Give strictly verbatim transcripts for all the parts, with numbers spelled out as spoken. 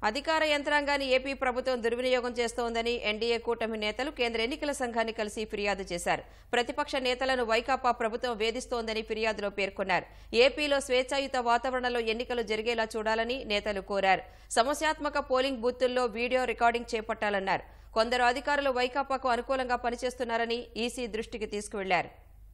అధికార యంత్రాంగాన్ని ఏపీ ప్రభుత్వం దుర్వినియోగం చేస్తోందని ఎన్డీఏ కూటమి నేతలు కేంద్ర ఎన్నికల సంఘాన్ని కలిసి ఫిర్యాదు చేశారు. ప్రతిపక్ష నేతలను వైకాపా ప్రభుత్వం వేధిస్తోందని ఫిర్యాదులో పేర్కొన్నారు. ఏపీలో స్వేచ్ఛాయుత వాతావరణంలో ఎన్నికలు జరిగేలా చూడాలని నేతలు కోరారు. సమస్యాత్మక పోలింగ్ బూతుల్లో వీడియో రికార్డింగ్ చేపట్టాలన్నారు. కొందరు అధికారులు వైకాపాకు అనుకూలంగా పనిచేస్తున్నారని ఈసీ దృష్టికి తీసుకువెళ్లారు.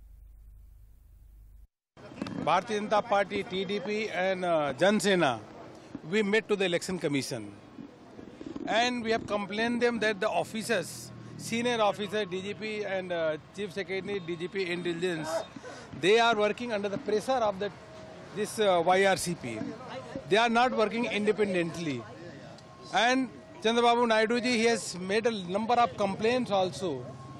Bharatiya Janata Party, T D P and uh, Jan Sena, we met to the Election Commission and we have complained them that the officers, senior officer, D G P and uh, Chief Secretary, D G P Intelligence, they are working under the pressure of the, this uh, Y R C P. They are not working independently. And Chandrababu Naidu ji, he has made a number of complaints also.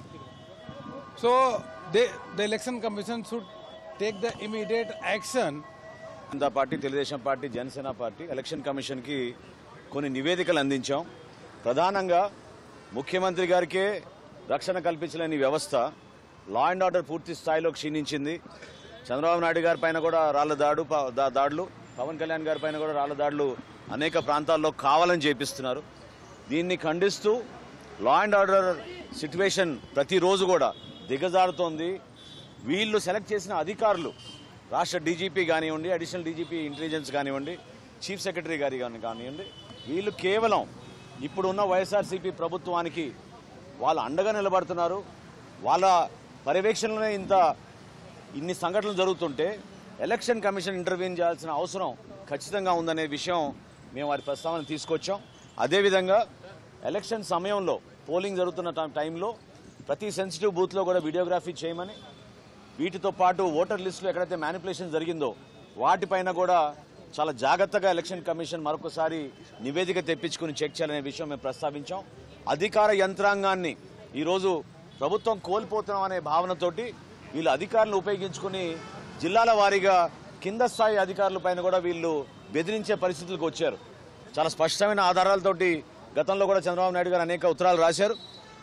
So they, the Election Commission should take the immediate action. Janata party, Telugu Desam party, Janasena party election కమిషన్కి కొన్ని నివేదికలు అందించాం. ప్రధానంగా ముఖ్యమంత్రి గారికే రక్షణ కల్పించలేని వ్యవస్థ, లా and order పూర్తి స్థాయిలో క్షీణించింది. చంద్రబాబు నాయుడు గారి పైన కూడా రాళ్ల దాడు దాడులు, పవన్ కళ్యాణ్ గారి పైన కూడా రాళ్ల దాడులు అనేక ప్రాంతాల్లో కావాలని చేపిస్తున్నారు. దీన్ని ఖండిస్తూ లా అండ్ ఆర్డర్ సిట్యువేషన్ ప్రతిరోజు కూడా దిగజారుతోంది. వీళ్ళు సెలెక్ట్ చేసిన అధికారులు, రాష్ట్ర డీజీపీ కానివ్వండి, అడిషనల్ డీజీపీ ఇంటెలిజెన్స్ కానివ్వండి, చీఫ్ సెక్రటరీ గారి కానివ్వండి, వీళ్ళు కేవలం ఇప్పుడున్న వైఎస్ఆర్సీపీ ప్రభుత్వానికి వాళ్ళు అండగా నిలబడుతున్నారు. వాళ్ళ పర్యవేక్షణలోనే ఇంత ఇన్ని సంఘటనలు జరుగుతుంటే ఎలక్షన్ కమిషన్ ఇంటర్వ్యూన్ చేయాల్సిన అవసరం ఖచ్చితంగా ఉందనే విషయం మేము వారి ప్రస్తావన తీసుకొచ్చాం. అదేవిధంగా ఎలక్షన్ సమయంలో పోలింగ్ జరుగుతున్న టైంలో ప్రతి సెన్సిటివ్ బూత్లో కూడా వీడియోగ్రఫీ చేయమని, వీటితో పాటు ఓటర్ లిస్టులో ఎక్కడైతే మ్యానిపులేషన్ జరిగిందో వాటిపైన కూడా చాలా జాగ్రత్తగా ఎలక్షన్ కమిషన్ మరొకసారి నివేదిక తెప్పించుకుని చెక్ చేయాలనే విషయం మేము ప్రస్తావించాం. అధికార యంత్రాంగాన్ని ఈరోజు ప్రభుత్వం కోల్పోతున్నాం అనే భావనతోటి వీళ్ళు అధికారులను ఉపయోగించుకుని జిల్లాల వారీగా కింద స్థాయి అధికారుల పైన కూడా వీళ్ళు బెదిరించే పరిస్థితులకు వచ్చారు. చాలా స్పష్టమైన ఆధారాలతోటి గతంలో కూడా చంద్రబాబు నాయుడు గారు అనేక ఉత్తరాలు రాశారు.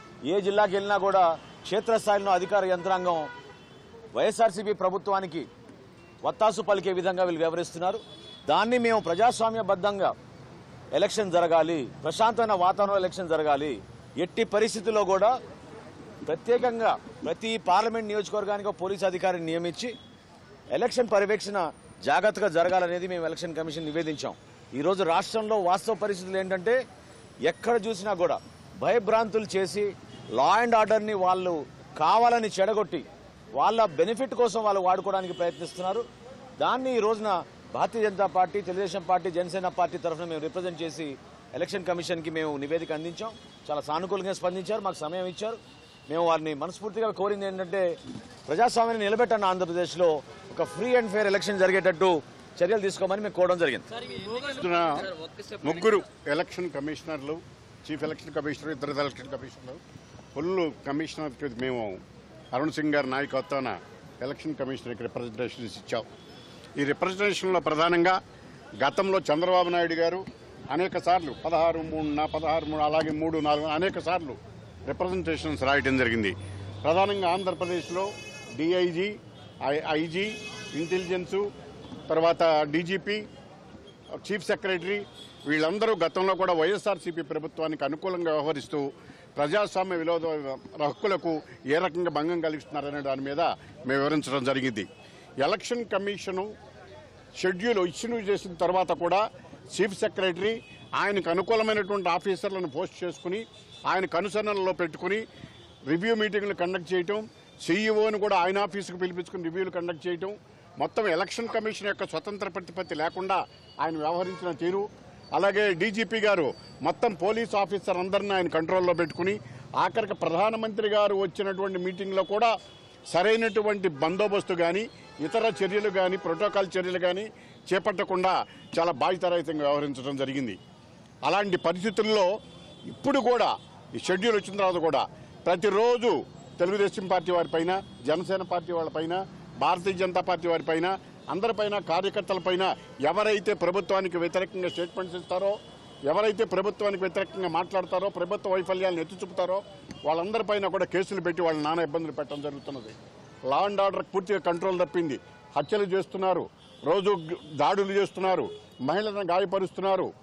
ఏ జిల్లాకి వెళ్ళినా కూడా క్షేత్రస్థాయిలో అధికార యంత్రాంగం వైఎస్ఆర్సీపీ ప్రభుత్వానికి వత్తాసు పలికే విధంగా వీళ్ళు వ్యవహరిస్తున్నారు. దాన్ని మేము ప్రజాస్వామ్యబద్ధంగా ఎలక్షన్ జరగాలి, ప్రశాంతమైన వాతావరణంలో ఎలక్షన్ జరగాలి, ఎట్టి పరిస్థితుల్లో కూడా ప్రత్యేకంగా ప్రతి పార్లమెంట్ నియోజకవర్గానికి పోలీసు అధికారిని నియమించి ఎలక్షన్ పర్యవేక్షణ జాగ్రత్తగా జరగాలనేది మేము ఎలక్షన్ కమిషన్ నివేదించాం. ఈరోజు రాష్ట్రంలో వాస్తవ పరిస్థితులు ఏంటంటే ఎక్కడ చూసినా కూడా భయభ్రాంతులు చేసి లా అండ్ ఆర్డర్ని వాళ్ళు కావాలని చెడగొట్టి వాళ్ళ బెనిఫిట్ కోసం వాళ్ళు వాడుకోవడానికి ప్రయత్నిస్తున్నారు. దాన్ని ఈ రోజున Bharatiya Janata party, Telugu Desam party, Janasena party తరఫున మేము రిప్రజెంట్ చేసి ఎలక్షన్ కమిషన్కి మేము నివేదిక అందించాం. చాలా సానుకూలంగా స్పందించారు, మాకు సమయం ఇచ్చారు. మేము వారిని మనస్ఫూర్తిగా కోరింది ఏంటంటే ప్రజాస్వామ్యాన్ని నిలబెట్టన్న ఆంధ్రప్రదేశ్లో ఒక ఫ్రీ అండ్ ఫెయిర్ ఎలక్షన్ జరిగేటట్టు చర్యలు తీసుకోమని మేము కోరడం జరిగింది. ముగ్గురు ఎలక్షన్ కమిషనర్లు, చీఫ్ ఎలక్షన్ కమిషనర్, ఇద్దరు ఎలక్షన్ కమిషనర్లు, ఫుల్ కమిషనర్కి మేము అరుణ్ సింగ్ గారి నాయకత్వాన ఎలక్షన్ కమిషనర్కి రిప్రజెంటేషన్స్ ఇచ్చాం. ఈ రిప్రజెంటేషన్లో ప్రధానంగా గతంలో చంద్రబాబు నాయుడు గారు అనేక సార్లు పదహారు మూడున పదహారు మూడు అలాగే మూడు నాలుగు అనేక సార్లు రిప్రజెంటేషన్స్ రాయడం జరిగింది. ప్రధానంగా ఆంధ్రప్రదేశ్లో డిఐజీ, ఐజీ, ఇంటెలిజెన్సు, తర్వాత డీజీపీ, చీఫ్ సెక్రటరీ వీళ్ళందరూ గతంలో కూడా వైఎస్ఆర్సీపీ ప్రభుత్వానికి అనుకూలంగా వ్యవహరిస్తూ ప్రజాస్వామ్య విరోధ హక్కులకు ఏ రకంగా భంగం కలిగిస్తున్నారనే దాని మీద మేము వివరించడం జరిగింది. ఎలక్షన్ కమిషను షెడ్యూల్ ఇష్యూ చేసిన తర్వాత కూడా చీఫ్ సెక్రటరీ ఆయనకు అనుకూలమైనటువంటి ఆఫీసర్లను పోస్ట్ చేసుకుని ఆయన అనుసరణలో పెట్టుకుని రివ్యూ మీటింగ్లు కండక్ట్ చేయటం, సీఈఓని కూడా ఆయన ఆఫీసుకు పిలిపించుకుని రివ్యూలు కండక్ట్ చేయటం, మొత్తం ఎలక్షన్ కమిషన్ యొక్క స్వతంత్ర ప్రతిపత్తి లేకుండా ఆయన వ్యవహరించిన తీరు, అలాగే డీజీపీ గారు మొత్తం పోలీస్ ఆఫీసర్ అందరినీ ఆయన కంట్రోల్లో పెట్టుకుని ఆఖరికి ప్రధానమంత్రి గారు వచ్చినటువంటి మీటింగ్లో కూడా సరైనటువంటి బందోబస్తు కానీ ఇతర చర్యలు కానీ ప్రోటోకాల్ చర్యలు కానీ చేపట్టకుండా చాలా బాధ్యతారహితంగా వ్యవహరించడం జరిగింది. అలాంటి పరిస్థితుల్లో ఇప్పుడు కూడా ఈ షెడ్యూల్ వచ్చిన తర్వాత కూడా ప్రతిరోజు తెలుగుదేశం పార్టీ వారిపైన, జనసేన పార్టీ వాళ్ళపైన, భారతీయ జనతా పార్టీ వారిపైన, అందరిపైన, కార్యకర్తలపైన ఎవరైతే ప్రభుత్వానికి వ్యతిరేకంగా స్టేట్మెంట్స్ ఇస్తారో, ఎవరైతే ప్రభుత్వానికి వ్యతిరేకంగా మాట్లాడతారో, ప్రభుత్వ వైఫల్యాలను ఎత్తి చూపుతారో వాళ్ళందరిపైన కూడా కేసులు పెట్టి వాళ్ళని నానా ఇబ్బందులు పెట్టడం జరుగుతున్నది. లా అండ్ ఆర్డర్ పూర్తిగా కంట్రోల్ తప్పింది. హత్యలు చేస్తున్నారు, రోజు దాడులు చేస్తున్నారు, మహిళలను గాయపరుస్తున్నారు.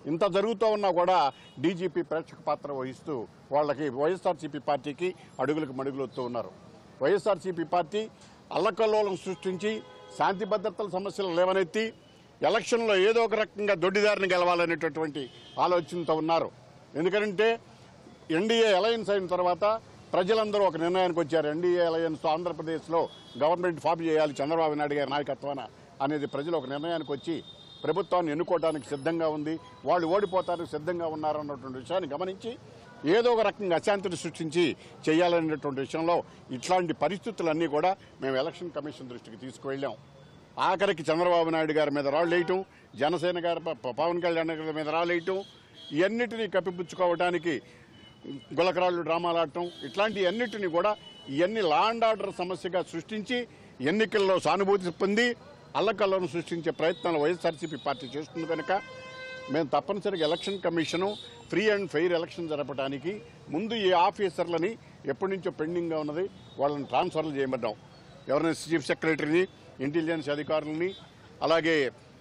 ఇంత జరుగుతూ ఉన్నా కూడా డీజీపీ ప్రేక్షక పాత్ర వహిస్తూ వాళ్ళకి వైఎస్ఆర్సీపీ పార్టీకి అడుగులకు మడుగులొస్తూ ఉన్నారు. వైఎస్ఆర్సీపీ పార్టీ అల్లకల్లోలం సృష్టించి శాంతి భద్రతల సమస్యలు లేవనెత్తి ఎలక్షన్లో ఏదో ఒక రకంగా దొడ్డిదారిని గెలవాలనేటటువంటి ఆలోచనతో ఉన్నారు. ఎందుకంటే ఎన్డీఏ అలయన్స్ అయిన తర్వాత ప్రజలందరూ ఒక నిర్ణయానికి వచ్చారు. ఎన్డీఏ అలయన్స్ ఆంధ్రప్రదేశ్లో గవర్నమెంట్ ఫామ్ చేయాలి చంద్రబాబు నాయుడు గారి నాయకత్వాన అనేది ప్రజలు ఒక నిర్ణయానికి వచ్చి ప్రభుత్వాన్ని ఎన్నుకోవడానికి సిద్ధంగా ఉంది. వాళ్ళు ఓడిపోతానికి సిద్ధంగా ఉన్నారన్నటువంటి విషయాన్ని గమనించి ఏదో ఒక రకంగా అశాంతిని సృష్టించి చేయాలనేటువంటి విషయంలో ఇట్లాంటి పరిస్థితులన్నీ కూడా మేము ఎలక్షన్ కమిషన్ దృష్టికి తీసుకువెళ్ళాం. ఆఖరికి చంద్రబాబు నాయుడు గారి మీద రాళ్ళు వేయటం, జనసేన గారి పవన్ కళ్యాణ్ గారి మీద రాళ్ళు వేయటం, ఇవన్నిటినీ కప్పిపుచ్చుకోవడానికి గులకరాళ్ళు డ్రామాలు ఆడటం, ఇట్లాంటి అన్నిటినీ కూడా ఇవన్నీ లా అండ్ ఆర్డర్ సమస్యగా సృష్టించి ఎన్నికల్లో సానుభూతి పొంది అల్లకల్లను సృష్టించే ప్రయత్నాలు వైఎస్ఆర్సీపీ పార్టీ చేస్తుంది కనుక మేము తప్పనిసరిగా election commission free and fair election జరపడానికి ముందు ఈ ఆఫీసర్లని ఎప్పటి నుంచో పెండింగ్గా ఉన్నది వాళ్ళని ట్రాన్స్ఫర్లు చేయమన్నాం. ఎవరైనా చీఫ్ సెక్రటరీని, ఇంటెలిజెన్స్ అధికారులని, అలాగే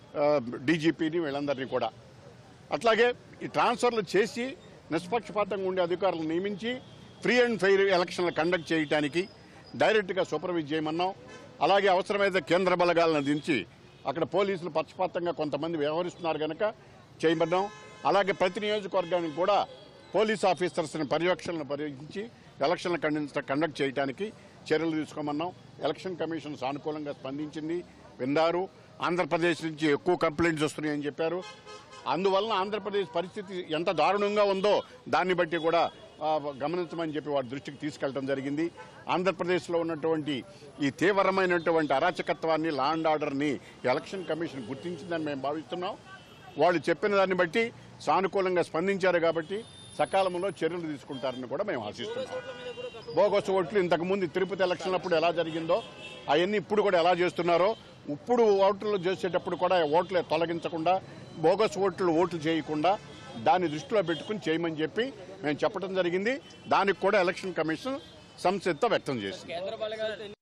డీజీపీని, వీళ్ళందరినీ కూడా అట్లాగే ఈ ట్రాన్స్ఫర్లు చేసి నిష్పక్షపాతంగా ఉండే అధికారులను నియమించి ఫ్రీ అండ్ ఫెయిర్ ఎలక్షన్లు కండక్ట్ చేయడానికి డైరెక్ట్గా సూపర్వైజ్ చేయమన్నాం. అలాగే అవసరమైతే కేంద్ర బలగాలను దించి అక్కడ పోలీసులు పక్షపాతంగా కొంతమంది వ్యవహరిస్తున్నారు కనుక చేయమన్నాం. అలాగే ప్రతి నియోజకవర్గానికి కూడా పోలీస్ ఆఫీసర్స్ని పర్యవేక్షణను పర్యవేక్షించి ఎలక్షన్లు కండక్ట్ చేయడానికి చర్యలు తీసుకోమన్నాం. ఎలక్షన్ కమిషన్ సానుకూలంగా స్పందించింది, విన్నారు. ఆంధ్రప్రదేశ్ నుంచి ఎక్కువ కంప్లైంట్స్ వస్తున్నాయని చెప్పారు. అందువలన ఆంధ్రప్రదేశ్ పరిస్థితి ఎంత దారుణంగా ఉందో దాన్ని బట్టి కూడా గమనించమని చెప్పి వారి దృష్టికి తీసుకెళ్లడం జరిగింది. ఆంధ్రప్రదేశ్లో ఉన్నటువంటి ఈ తీవ్రమైనటువంటి అరాచకత్వాన్ని, లా అండ్ ఆర్డర్ని ఎలక్షన్ కమిషన్ గుర్తించిందని మేము భావిస్తున్నాం. వాళ్ళు చెప్పిన దాన్ని బట్టి సానుకూలంగా స్పందించారు కాబట్టి సకాలంలో చర్యలు తీసుకుంటారని కూడా మేము ఆశిస్తున్నాం. బోగస్ ఓట్లు ఇంతకుముందు తిరుపతి ఎలక్షన్లప్పుడు ఎలా జరిగిందో అవన్నీ ఇప్పుడు కూడా ఎలా చేస్తున్నారో, ఇప్పుడు ఓట్లు చేసేటప్పుడు కూడా ఓట్లు తొలగించకుండా బోగస్ ఓట్లు ఓట్లు చేయకుండా దాన్ని దృష్టిలో పెట్టుకుని చేయమని చెప్పి మేము చెప్పడం జరిగింది. దానికి కూడా ఎలక్షన్ కమిషన్ సంసిద్ధత వ్యక్తం చేసింది.